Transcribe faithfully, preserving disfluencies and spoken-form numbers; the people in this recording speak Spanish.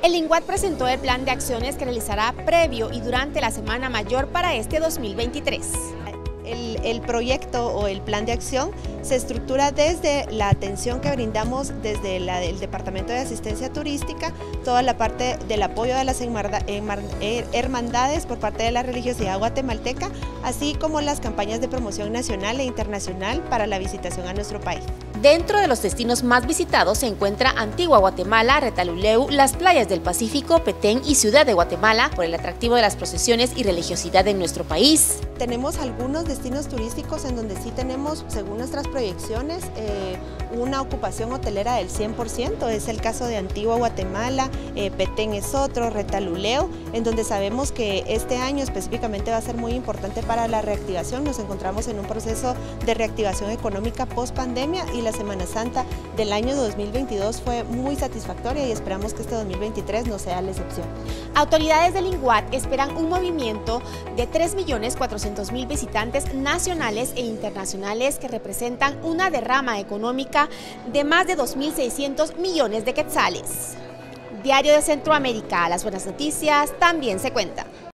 El INGUAT presentó el plan de acciones que realizará previo y durante la Semana Mayor para este dos mil veintitrés. El, el proyecto o el plan de acción se estructura desde la atención que brindamos desde la, el Departamento de Asistencia Turística, toda la parte del apoyo de las hermandades por parte de la religiosidad guatemalteca, así como las campañas de promoción nacional e internacional para la visitación a nuestro país. Dentro de los destinos más visitados se encuentra Antigua Guatemala, Retalhuleu, las playas del Pacífico, Petén y Ciudad de Guatemala, por el atractivo de las procesiones y religiosidad en nuestro país. Tenemos algunos destinos turísticos en donde sí tenemos, según nuestras proyecciones, eh, una ocupación hotelera del cien por ciento, es el caso de Antigua Guatemala, eh, Petén es otro, Retalhuleu, en donde sabemos que este año específicamente va a ser muy importante para la reactivación. Nos encontramos en un proceso de reactivación económica post pandemia y la Semana Santa del año dos mil veintidós fue muy satisfactoria y esperamos que este dos mil veintitrés no sea la excepción. Autoridades del INGUAT esperan un movimiento de tres millones cuatrocientos mil visitantes nacionales e internacionales que representan una derrama económica de más de dos mil seiscientos millones de quetzales. Diario de Centroamérica, las buenas noticias también se cuentan.